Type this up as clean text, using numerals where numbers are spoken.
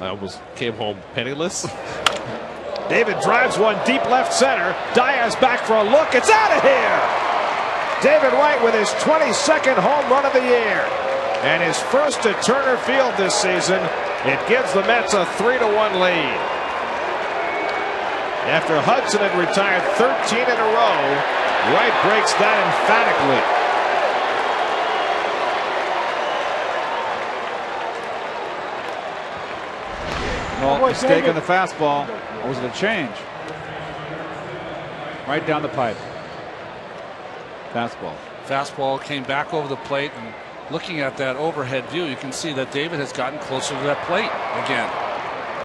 I almost came home penniless. David drives one deep left center. Diaz back for a look. It's out of here. David Wright with his 22nd home run of the year. And his first at Turner Field this season. It gives the Mets a 3-1 lead. After Hudson had retired 13 in a row, Wright breaks that emphatically. Well, mistake on the fastball. Or was it a change? Right down the pipe. Fastball. Fastball came back over the plate, and looking at that overhead view, you can see that David has gotten closer to that plate again.